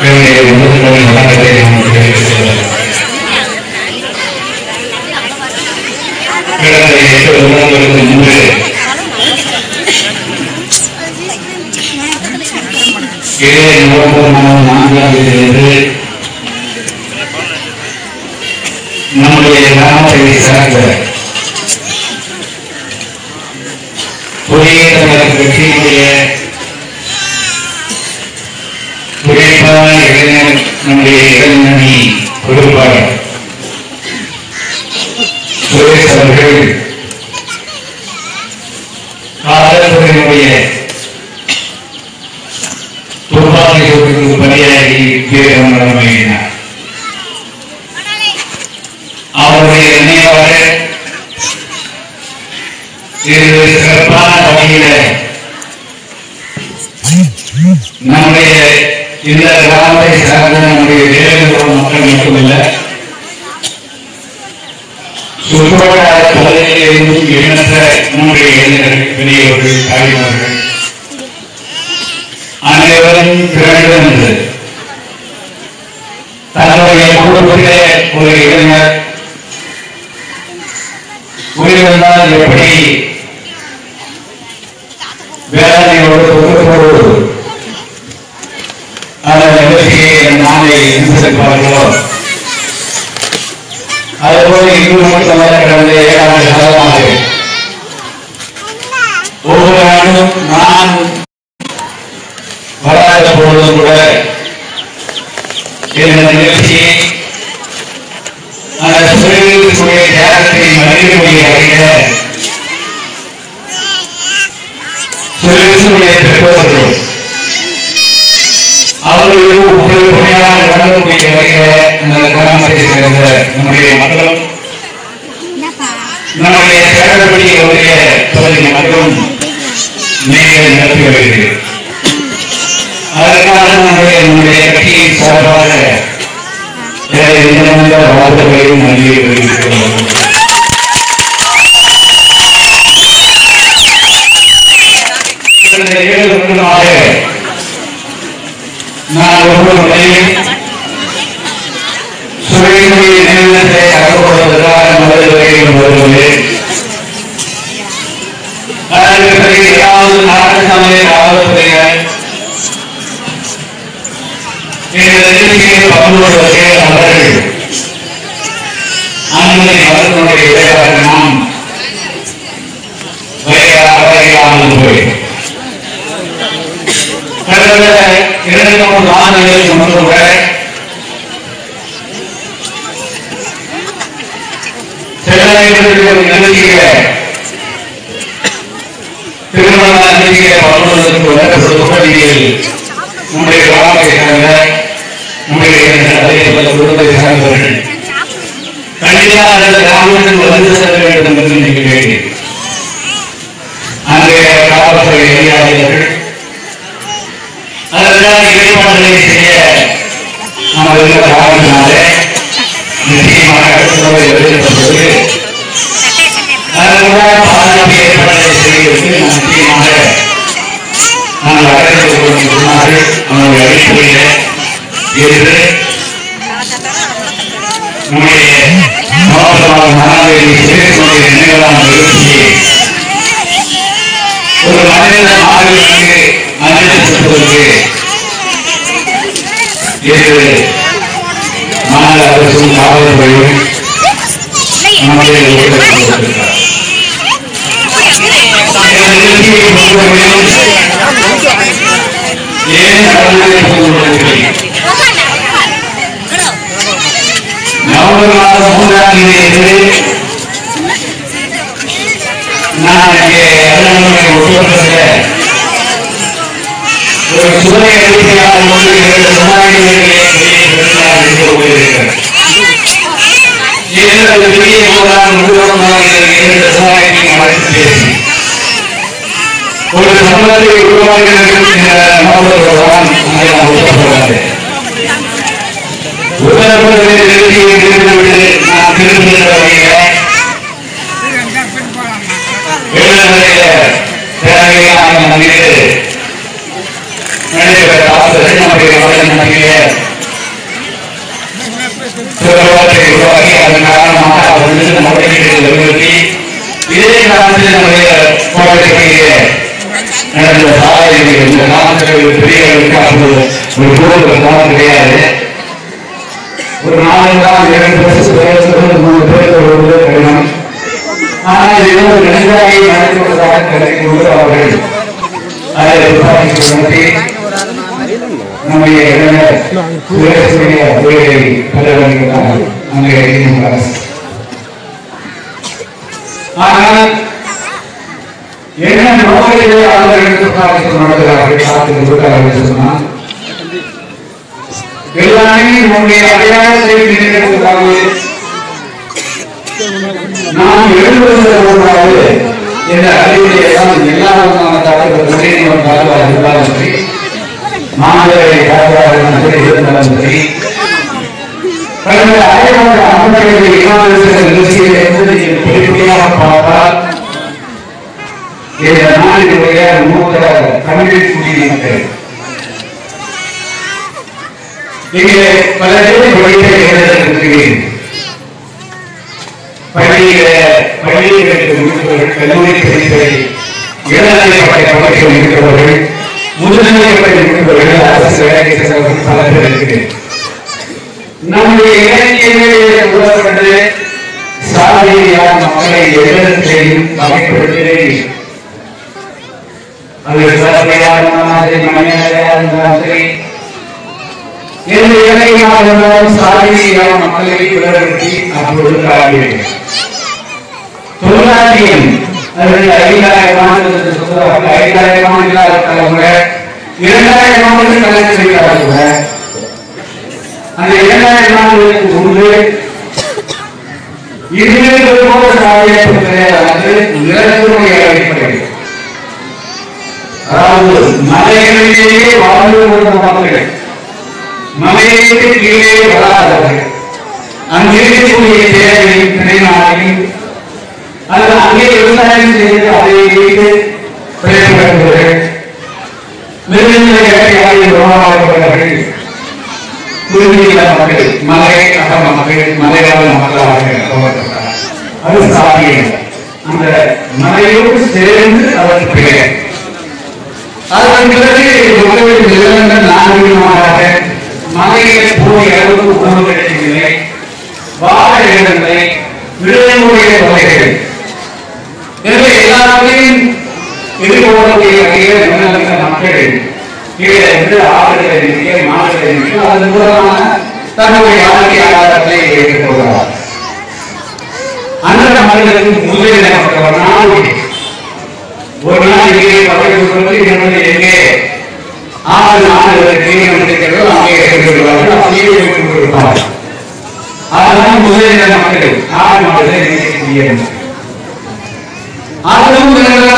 நம்முடைய கிராமத்தை சார்ந்த புதிய தமிழக கட்சியினுடைய உழைப்பான இளைஞர் நம்முடைய இளைஞரணி பொறுப்பாளர் சுரேஷ் அவர்கள் காவல்துறையினுடைய துப்பாக்கி சூட்டுக்கு பணியாகி வீரமரணமாகினார். அவருடைய நினைவாக இது சிறப்பான வகையில நம்முடைய இந்த கிராமத்தை சார்ந்த நம்முடைய வேலைகள் மக்கள் மட்டுமல்ல, சுற்றுவட்டார பகுதியில் இருந்தும் எண்ணற்ற நம்முடைய இளைஞர்கள், பெரியவர்கள், தாய்மார்கள் அனைவரும் திரண்டு என்று தன்னுடைய குடும்பத்திலே ஒரு இளைஞர் உயிரிழந்தால் எப்படி வேதனையோடு துக்கத்தோடு அந்த நிகழ்ச்சியை நாளை சிந்திப்பார்களோ, அதுபோல இன்று மட்டுமல்ல, கடந்த 7 ஆண்டு காலமாக ஒவ்வொரு ஆண்டும் நான் வராத பொழுதும் கூட இந்த நிகழ்ச்சியை அந்த சுயக்கூடிய தியாகத்தை மனிதனுடைய வகையில் சுயசுடைய பெற்றோர்கள் அவர்களுக்கு உறுதுணையாக வழங்கக்கூடிய வகையில் அந்த கிராமத்தை சேர்ந்த நம்முடைய மக்களும் நம்முடைய சட்டப்படியுடைய பகுதி மக்களும் நீங்கள் நடத்தி வருகிறீர்கள். அதற்காக நம்முடைய கட்சியின் சார்பாக வாழ்த்துக்களையும் நன்றியை தெரிவித்துள்ளோம். நான் ஒவ்வொரு முறையும் சுயனுடைய நிறுவனத்தை அகப்படுவதற்காக முதல் வரையில் வருகிறேன். அதற்கு பிறகு ஏதாவது நாட்டு சமய காவல்துறையினர் இந்த நிகழ்ச்சியை பங்குபடுவதற்கு அவர்கள் அனுமதி மருத்துவனுடைய விளைவாக நாம் வரையாமல் போய் கடந்த 2-3 ஆண்டுகளுக்கு முன்பு கூட சென்னையில் நிகழ்ச்சியில திருமண நிகழ்ச்சியை பங்குபடுவதற்கு கூட நம்முடைய கிராமத்தை சார்ந்த நம்முடைய குடும்பத்தை சார்ந்தவர்கள் கண்டிப்பாக அந்த கிராமத்தில் வந்து செல்ல வேண்டும் என்று நினைக்கிறேன். அன்றைய காவல்துறை அதிகாரிகள் அதற்கான ஏற்பாடுகளை செய்ய நாம் இருந்த காரணத்தினாலே நிச்சயமாக எழுதப்பட்டது. அதற்கான பாதுகாப்பு ஏற்பாடுகளை செய்வதற்கு நிச்சயமாக நாங்கள் அழைத்து சொன்னார்கள். அவருடைய அடிப்படையில இன்று நம்முடைய மாவட்ட மாணவர்களை சேர்க்கக்கூடிய நினைவான நிகழ்ச்சியை ஒரு மனித மாணவர்களுக்கு அஞ்சலி செலுத்துவதற்கு இன்று மாநில அரசும் காவல்துறையும் நம்முடைய கொடுத்திருக்கிறார். ஏன் நவம்பர் மாதம் 3ஆம் தேதி நான் இங்கே ஒட்டுமொத்தத்தில் ஒரு சுவை அறிக்கையாக 2 சமுதாயங்களிலே போயிருக்கிறேன். பெரிய போராட்டம் முழுவதுமாக 2 சமுதாயத்தையும் அழைத்து பேசி ஒரு சமுதாயத்தை உருவாக்குவதற்கு நவம்பர் ஒத்துக்கொள்ளாது. உத்தரப்பிரதேச நிகழ்ச்சியை நிறுத்திவிட்டு நான் திரும்பிய வகையில் தேவையான நடைபெற்ற நம்முடைய நடவடிக்கைகளை வலியுறுத்தி இதே காலத்தில் நம்முடைய போராட்டக்கூடிய நடந்த சாலைகள் இந்த காலத்தில் பெரியவர்களுக்கு ஒரு கூடுதல் காலம் கிடையாது. ஒரு 4 நாள் 2 வருஷம் 3 பேர் வருவது கடினம். ஆனால் இது ஒரு நெடுஞ்சாலையை நடத்துவதாக கருதிக்கொண்டு அவர்கள் அதை உருவாக்கி நம்முடைய ஆனால் என்ன நோக்கிலே அவர்கள் நடத்துகிறார்கள் காத்து சொன்னால் எல்லாமே நம்முடைய அடையாளத்தை நினைக்கிறதுக்காக நாம் எழுதுவதற்காக என்ற அறிவுரை எல்லாம் எல்லா விதமான தாக்குதல் இருந்தாலும் சரி, மாணவர்களை தாக்குதல் சரி இருந்தாலும் சரி, கடந்த அடையாள அமைச்சர்களை நிகழ்ச்சிகளை வெளிப்படையாக பார்த்தால் இந்த நாளினுடைய மூத்த தமிழ் குடிமக்கள் இங்கே பல இருக்கிறேன். பள்ளிகளுக்கு முடித்தவர்கள், கல்லூரி படிப்பை இளநிலை பட்டை முடித்தவர்கள், முதுநிலை பட்டை முடித்தவர்கள், அரசு வேலை செய்தவர்கள் பல பேர் இருக்கிறேன். நம்முடைய இலக்கியங்களை உருவாக்கப்பட்டு சாலையான மக்களை எதிர்த்தையும் வகைப்படுத்துகிறேன். அது சாலையான மனிதனையாக இருந்தாலும் சரி, எந்த இலக்கியமாக இருந்தாலும் சாலையான மக்களை உருவாக்கி அப்பொழுது காண்கிறேன். தொழிலாளியம் அவர்கள் 5000 ஆண்டுகளுக்கு சொல்றாங்க. 5000 ஆண்டுகளாக இருக்கிறவங்க 2000 ஆண்டுகள் கல்யாணம் செய்கிறார்கள். அந்த 2000 ஆண்டுகளுக்கு முன்பு இருபது போல சாலையானது நிலத்தினுடைய அடிப்படையில், அதாவது மலைகளிலேயே வாழ்ந்து கொண்ட மக்கள், மலையிலிருந்து கீழே வராதவர்கள், அங்கிருக்கக்கூடிய தேவையும் திணைநாளையும் அல்லது அங்கே விவசாயம் செய்து அதை வைத்து பிரயோகப்படுத்துவர்கள், நிறுவனங்கள் உருவாக்கப்பட்டவர்கள், குறுகிய மக்கள், மலை அகம மக்கள், மலைவாழ் மக்களாக உருவாக்கப்பட்டார். அது சாதியம். அந்த மலையோடு சேர்ந்து அவர் பெயர். அதன் பிறகு மக்களின் நிறுவனங்கள் நாகரிகமாக மலையை போய் அளவுக்கு உணவு கிடைக்கவில்லை, வாழ இடங்களை விடுதலையுடைய தொலைகள், எனவே எல்லாத்தையும் எதிர்கொள்ளக்கூடிய வகையில் மக்கள் கீழே இருந்து ஆறுகளை நிற்க மாடுகளை நிற்க அதன் மூலமாக தன்னுடைய வாழ்க்கை ஆதாரத்தை ஏற்றுக்கொள்கிறார். அந்த மனிதனுக்கு முதலிடப்பட்ட நாள் ஒரு நாள் எங்கே பதவி என்னுடைய எங்கே 6 நாடுகளுக்கு இருக்கிறதோ அங்கே ஏற்றுக்கொள்வார்கள், அப்படியே ஏற்றுக்கொள்வார்கள். அதுதான் முதலிட மக்கள் 6 நாடுகளை நினைக்கக்கூடிய அதுவும்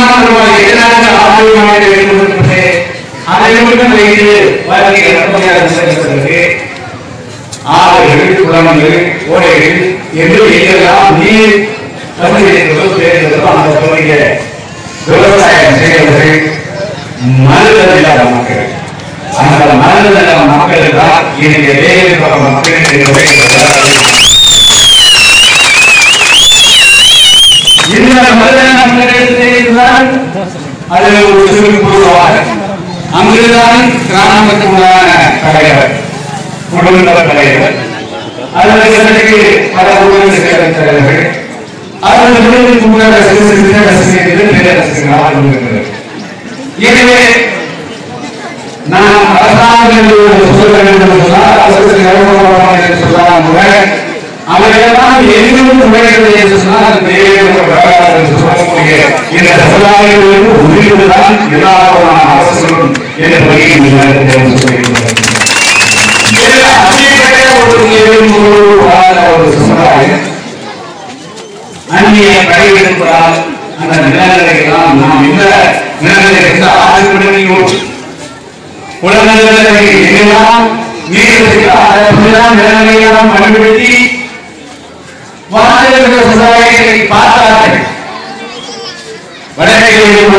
அதை மட்டும் வைத்து வாழ்க்கை நடப்பதற்கு ஆறுகள், குளங்கள், ஓடைகள் என்று எங்கெல்லாம் நீர் தமிழகத்திலோ தேர்தலோ அந்த பகுதிய விவசாயம் செய்வர்கள் மருந்தல் இல்லாத மக்கள். அந்த மருந்தல் இல்லாத மக்கள் தான் இன்னைக்கு வேலை மக்கள் என்பதை இந்த மருந்தல் அது ஒரு சிறு குழுவாக அங்குதான் கிராமத்துக்குள்ளான தலைவர், குடும்ப தலைவர், அதற்கு பல ஊழல் தலைவர்கள், அதற்கு எனவே நாம் அரசாங்கங்கள் சொல்ல வேண்டும் சொன்னால் அவர்களெல்லாம் எங்கும் நுழைகிறது என்று சொன்னால் சொல்லக்கூடிய இந்த சமுதாயங்களுக்கு உரிமைதான் எல்லா அரசுகளும் என்ற வகையில் சமுதாயம் அந்நிய படையெடுப்பதால் அந்த நிலநிலைகளால் நாம் இந்த நிலநிலைகளுக்கு ஆதரவு உலகங்களை எங்கெல்லாம் நிலநிலையெல்லாம் பயன்படுத்தி வாழ்ந்த சமுதாயத்தை பார்த்தார்கள். வடகிழக்கு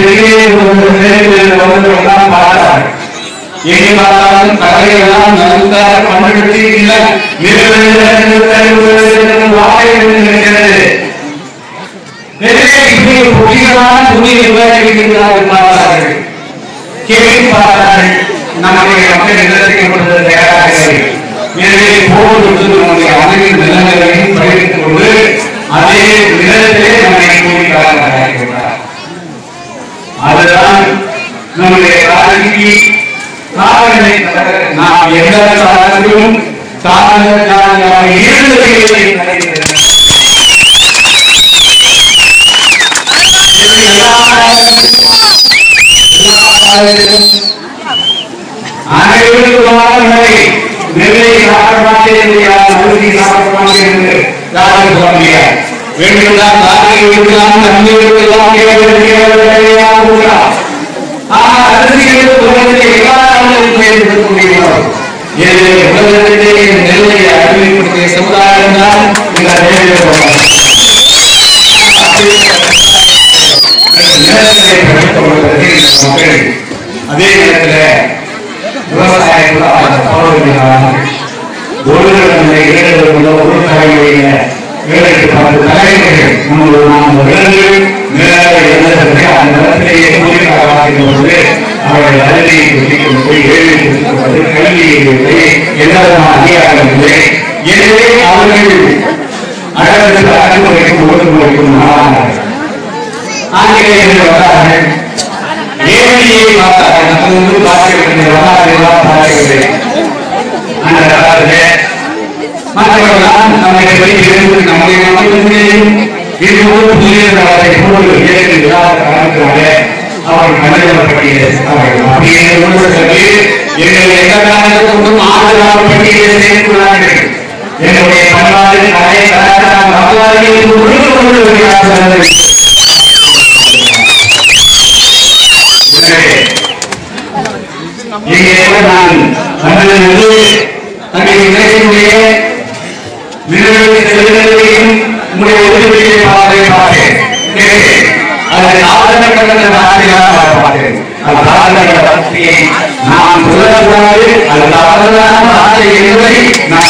பார்த்தார்கள். எங்கே பார்த்தாலும் கலையெல்லாம் நன்றாக பயன்படுத்தி வாழ்ந்த ஆலயம் இருக்கிறது. பொய்யான துணியை விவரிக்கிறார்கள், கேள்வி பார்த்தார்கள். நம்முடைய மக்கள் நிலத்திற்கு தயாராக. எனவே போது நம்முடைய அமைப்பின் நிலங்களையும் பகிர்ந்து கொண்டு அதே நிலத்திலே நம்மை கூறினார். அதுதான் நம்முடைய காலனிக்கு காலங்களை நாம் எந்த காலத்திலும் நெல்லை அறிமுகப்படுத்திய சமுதாயம் தான் அதே நேரத்தில் விவசாயத்தில் தலைவர்கள் அந்த நிலத்திலேயே அவர்கள் அறிவியை கல்வியை எந்த அதிகாரம் இல்லை. எனவே அவர்கள் அழகு அனுமதிக்கும் ஒழுங்குமுறைக்கும் ஆங்கிலேயர்கள் வந்தார்கள். ஏழையை பார்த்தார்கள். நமக்கு பார்க்க வேண்டிய வரலாறு அந்த வரலாறு மற்றவர்களால் நம்மை வெளியிலிருந்து நம்முடைய மக்களும் இது ஒரு புதிய அவர்கள் கண்டறியப்பட்டீர்கள். எங்களை எந்த காரணத்துக்கும் ஆதரவாக பட்டியலில் சேர்த்துள்ளார்கள். என்னுடைய பண்பாடு கலை கலாச்சாரம் வரலாறு நான் தன்னுடைய இலக்கினுடைய செல்வதையும் உங்களுடைய உதவியை பார்த்தேன். அதை ஆதரவு பார்த்தேன். நான் சொல்லக்கூடாது. அது தவறான ஆசை என்பதை நான்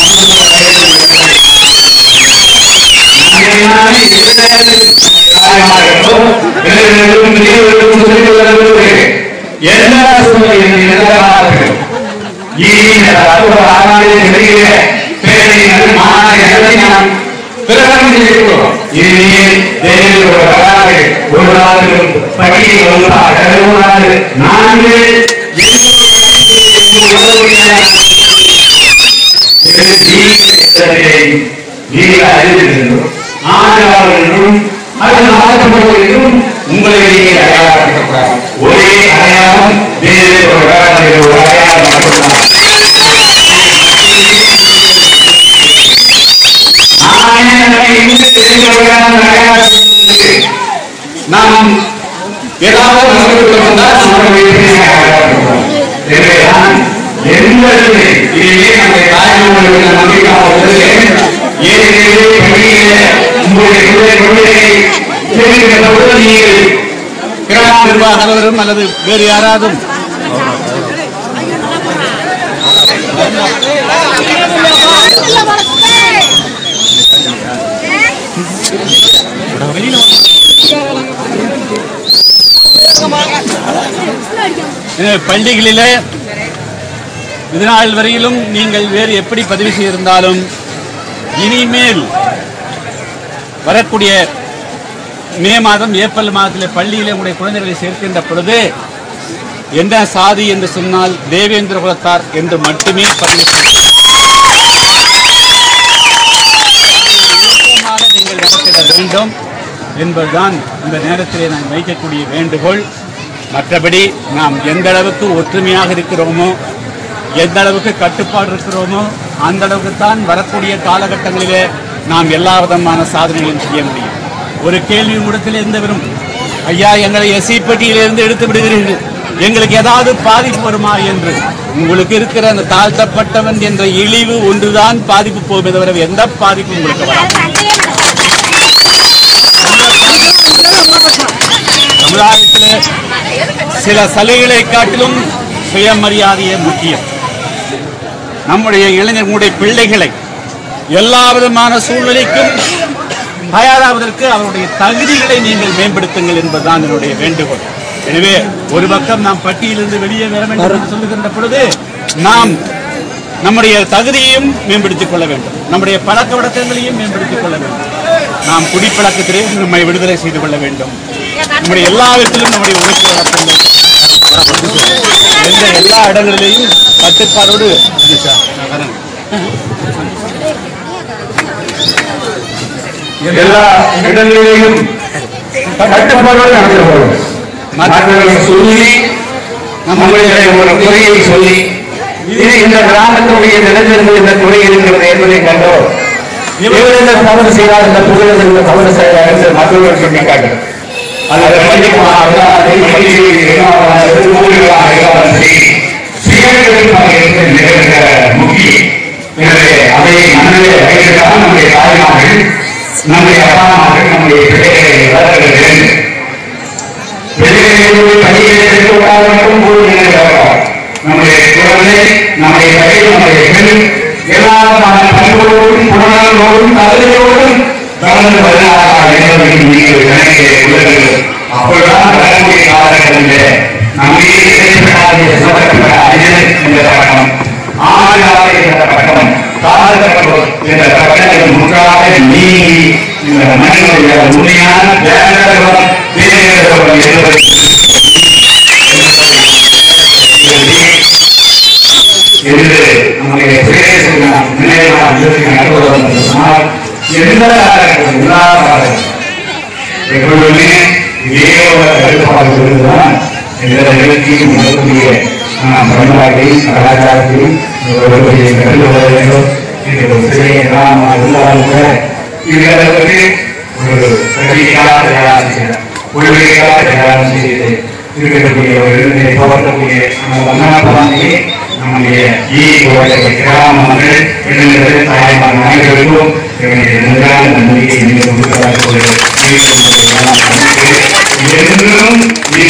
எல்லா சூழ்நிலையும் உங்களை ஒரே அடையாளம் நாம் ஏதாவது நிர்வாக அலுவலரும் அல்லது வேறு யாராவது பள்ளிகளிலே இதுநாள் வரையிலும் நீங்கள் வேறு எப்படி பதிவு செய்திருந்தாலும் இனிமேல் வரக்கூடிய மே மாதம் ஏப்ரல் மாதத்தில் பள்ளியிலே உங்களுடைய குழந்தைகளை சேர்க்கின்ற பொழுது என்ன சாதி என்று சொன்னால் தேவேந்திர குலத்தார் என்று மட்டுமே பதிவு நீங்கள் நடத்திட வேண்டும் என்பதுதான் இந்த நேரத்திலே நான் வைக்கக்கூடிய வேண்டுகோள். மற்றபடி நாம் எந்த அளவுக்கு ஒற்றுமையாக இருக்கிறோமோ, எந்த அளவுக்கு கட்டுப்பாடு இருக்கிறோமோ, அந்த அளவுக்கு தான் வரக்கூடிய காலகட்டங்களிலே நாம் எல்லா விதமான சாதனைகளையும் செய்ய முடியும். ஒரு கேள்வி இடத்தில் இருந்து வரும், ஐயா எங்களை எஸ்சி பட்டியலிருந்து எடுத்து விடுகிறீர்கள், எங்களுக்கு ஏதாவது பாதிப்பு வருமா என்று. உங்களுக்கு இருக்கிற அந்த தாழ்த்தப்பட்டவன் என்ற இழிவு ஒன்றுதான் பாதிப்பு போகுமே தவிர எந்த பாதிப்பு உங்களுக்கு வராது. சமுதாயத்தில் சில சலுகைகளை காட்டிலும் சுயமரியாதையே முக்கியம். நம்முடைய இளைஞர்களுடைய பிள்ளைகளை எல்லா விதமான சூழ்நிலைக்கும் தயாராவதற்கு அவருடைய தகுதிகளை நீங்கள் மேம்படுத்துங்கள் என்பதுதான் என்னுடைய வேண்டுகோள். எனவே ஒரு பக்கம் நாம் பட்டியலிருந்து வெளியே வர வேண்டும் என்று சொல்லுகின்ற பொழுது நாம் நம்முடைய தகுதியையும் மேம்படுத்திக் கொள்ள வேண்டும், நம்முடைய பழக்க வழக்கங்களையும் மேம்படுத்திக் கொள்ள வேண்டும். நாம் குடிப்பழக்கத்திலே நம்மை விடுதலை செய்து கொள்ள வேண்டும். நம்முடைய எல்லா விதத்திலும் நம்முடைய உழைப்பு வழக்கங்கள் எல்லா இடங்களிலேயும் கட்டுப்பாடோடு எல்லா இடங்களிலேயும் கட்டுப்பாடோடு நடத்தப்படும். மற்றவர்கள் சொல்லி நம்முடைய ஒரு குறையை சொல்லி இது இந்த கிராமத்துடைய நிலத்திலிருந்து இந்த குறை இருக்கிறது என்பதை கண்டோம். இவர் இந்த தவறு செய்தார், இந்த புகழ் இந்த தவறு செய்தார் என்று மற்றவர்கள் சுட்டிக்காட்டும். முக்கியம். எனவே அதை மனதிலே வைத்துதான் நம்முடைய தாய்மார்கள், நம்முடைய அப்பாமார்கள் நம்முடைய பிள்ளைகளை வளர்க்க வேண்டும். வெளியிலே பள்ளிகளை நம்முடைய குழந்தை, நம்முடைய கை, நம்முடைய பெண் எல்லா பண்புகளோடும் குணங்களோடும் தகுதியோடும் வளர்ந்து வருகிறார்கள் என்பதை நீங்கள் கணக்கிலே உள்ளது. அப்பொழுதுதான் வரக்கூடிய காலங்களிலே நம்முடைய சொல்லப்பட்ட அறிஞர் என்ற பட்டம், ஆணையாளர் என்ற பட்டம், காலகட்டம் என்ற பட்டத்தில் முற்றாக நீங்கி இந்த மனிதனுடைய உண்மையான வேண்டவம் வேறுபடும் என்பதை என்று நம்முடைய சொன்னால் எந்த காலகட்டம் எல்லா காலகட்டம் எப்பொழுதுமே இதேயோட கட்டுப்பாடு தான் எந்த நிகழ்ச்சியும் நடக்கக்கூடிய பண்பாட்டையும் கலாச்சாரத்தையும் கற்றுக்கொள்ள வேண்டும். இது சிலையை நாம் இருந்தாலும் கூட இதற்கு ஒரு கல்விக்காக தயாரம் செய்தார், கொள்கைக்காக தயாரம் செய்து இருக்கக்கூடிய ஒரு இடத்தை போற்றக்கூடிய வண்ணாபாண்டியை நம்முடைய கிராம மக்கள் இளைஞர்கள் தாய்மார் அனைவருக்கும் என்னுடைய நன்றியை நீங்கள் கொடுக்கிறார்கள். என்றும்